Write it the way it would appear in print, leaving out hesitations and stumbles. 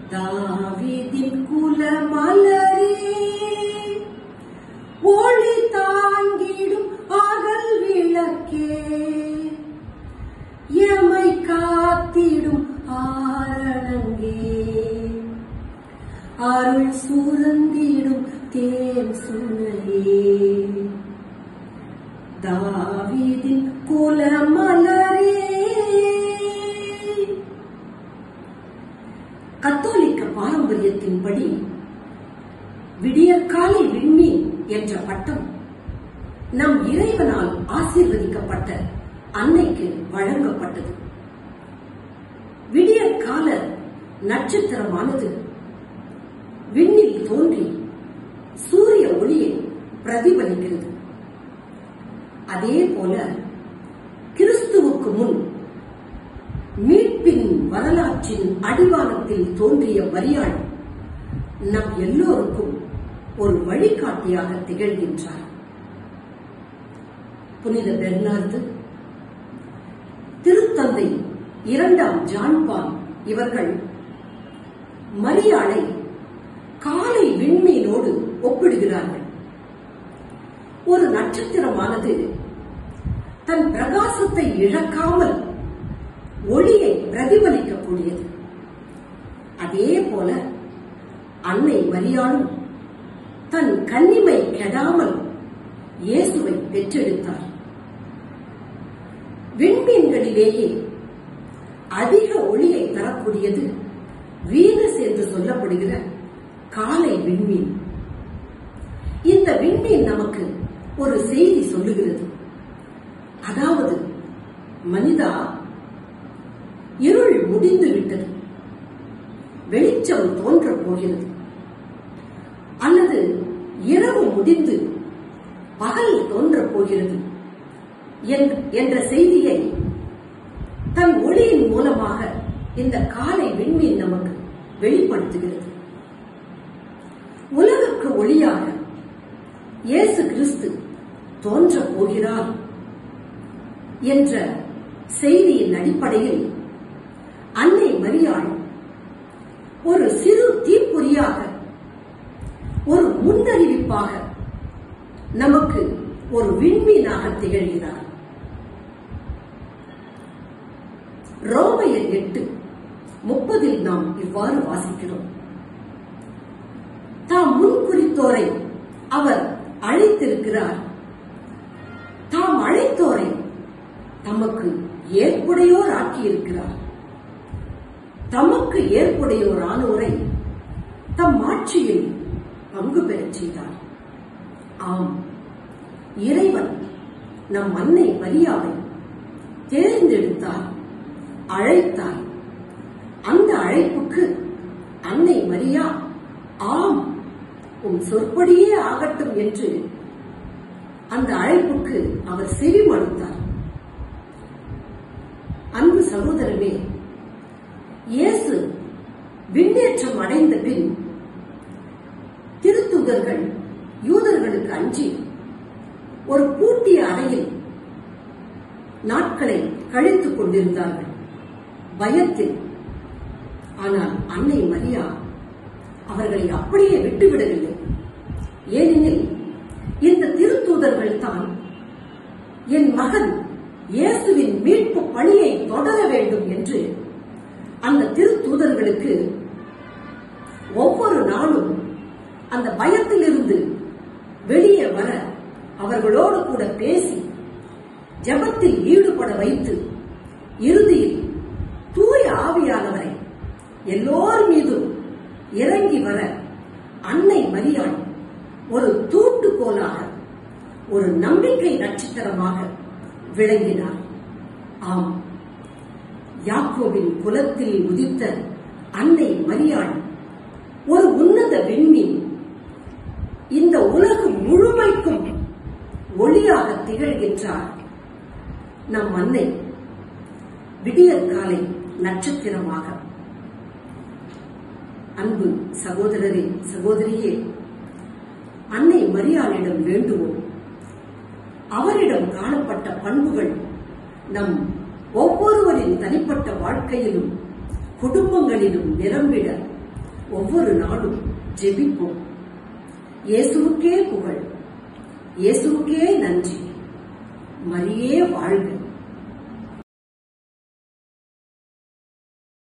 தாவீதின் குலமலரே, ஒளி தாங்கிடும் அகல் விளக்கே, எமை காத்திடும் ஆரணங்கே, அருள் சுரந்திடும் தேன் சுனையே, தாவீதின் குலமலரே. கத்தோலிக்க பாரம்பரியத்தின்படி விடியற்காலை விண்மீன் என்ற பட்டம் நம் இறைவனால் ஆசீர்வதிக்கப்பட்ட அன்னைக்கு வழங்கப்பட்டது. விடியற்கால நட்சத்திரமானது விண்ணில் தோன்றி சூரிய ஒளியை பிரதிபலிக்கிறது. அதே போல கிறிஸ்துவுக்கு முன் மீட்பின் வரலாற்றின் அடிவானத்தில் தோன்றிய மரியாள் நம் எல்லோருக்கும் ஒரு வழிகாட்டியாக திகழ்கின்றார். புனித பெர்னார்து, திருத்தந்தை 2ஆம் ஜான் பால் இவர்கள் மரியாளை காலை விண்மீனோடு ஒப்பிடுகிறார்கள். ஒரு நட்சத்திரமானது தன் பிரகாசத்தை இழக்காமல் ஒளியை பிரதிபலிக்கக்கூடியது. அதே போல அன்னை மரியாளும் தன் கன்னிமை கெடாமல் இயேசுவை பெற்றெடுத்தார். விண்மீன்களிலேயே அதிக ஒளியை தரக்கூடியது வீனஸ் என்று சொல்லப்படுகிற காலை விண்மீன். இந்த விண்மீன் நமக்கு ஒரு செய்தி சொல்லுகிறது. அதாவது, மனிதா, இருள் முடிந்து விட்டது, வெளிச்சம் தோன்றப் போகிறது, அல்லது இரவு முடிந்து பகல் தோன்றப் போகிறது என்ற செய்தியை தன் ஒளியின் மூலமாக இந்த காலை விண்மீன் நமக்கு வெளிப்படுத்துகிறது. உலகுக்கு ஒளியாக இயேசு கிறிஸ்து தோன்றப் போகிறார் என்ற செய்தியின் அடிப்படையில் அன்னை மரியாள் ஒரு சிறு தீப்பொறியாக, ஒரு முன்னறிவிப்பாக நமக்கு ஒரு விண்மீனாக திகழ்கிறார். ரோமையர் 8:30 நாம் இவ்வாறு வாசிக்கிறோம்: தாம் முன்குறித்தோரை அவர் அழைத்திருக்கிறார், தாம் அழைத்தோரை தமக்கு ஏற்புடையோர் ஆக்கியிருக்கிறார், தமக்கு ஏற்புடையோர் ஆனோரை தம் ஆட்சியில் பங்கு பெறச் செய்தார். ஆம், இறைவன் நம் அன்னை மரியாவை தேர்ந்தெடுத்தார், அழைத்தார். அந்த அழைப்புக்கு அன்னை மரியா ஆம், உம் சொற்படியே ஆகட்டும் என்று அந்த அழைப்புக்கு அவர் செவிமடுத்தார். அன்பு சகோதரமே, இயேசு விண்ணேற்றம் அடைந்த பின் திருத்தூதர்கள் யூதர்களுக்கு அஞ்சி ஒரு பூட்டிய அறையில் நாட்களை கழித்துக் கொண்டிருந்தார்கள், பயத்தில். ஆனால் அன்னை மரியா அவர்களை அப்படியே விட்டுவிடவில்லை. ஏனெனில் இந்த திருத்தூதர்கள் தான் என் மகன் இயேசுவின் மீட்பு பணியை தொடர வேண்டும் என்று அந்த திருத்தூதர்களுக்கு ஒவ்வொரு நாளும் அந்த பயத்திலிருந்து வெளியே வர அவர்களோடு கூட பேசி ஜெபத்தில் ஈடுபட வைத்து இறுதியில் தூய ஆவியானவரை எல்லோர் மீதும் இறங்கி வர அன்னை மரியாள் ஒரு தூண்டுகோலாக, ஒரு நம்பிக்கை நட்சத்திரமாக விளங்கினார். ஆம், யாக்கோபின் குலத்தில் உதித்த அன்னை மரியாள் ஒரு உன்னத விண்மீன், இந்த உலகம் முழுமைக்கும் ஒளியாக திகழ்கின்றார். நம் அன்னை விடியற்காலை நட்சத்திரமாக. அன்பு சகோதரரே, சகோதரியே, அன்னை மரியாளிடம் வேண்டுவோம். அவரிடம் காணப்பட்ட பண்புகள் நம் ஒவ்வொருவரின் தனிப்பட்ட வாழ்க்கையிலும் குடும்பங்களிலும் நிரம்பிட ஒவ்வொரு நாளும் ஜெபிப்போம். இயேசுவுக்கே புகழ், இயேசுவுக்கே நன்றி. மரியே வாழ்க.